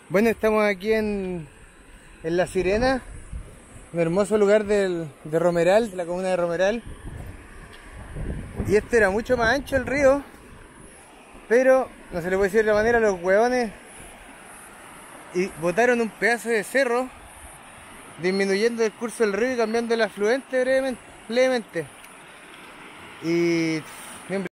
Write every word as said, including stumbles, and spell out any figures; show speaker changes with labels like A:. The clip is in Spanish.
A: Bueno, estamos aquí en, en La Sirena, un hermoso lugar del, de Romeral, de la comuna de Romeral. Y este era mucho más ancho el río, pero no se le puede decir de la manera, los hueones y botaron un pedazo de cerro, disminuyendo el curso del río y cambiando el afluente brevemente, levemente. Y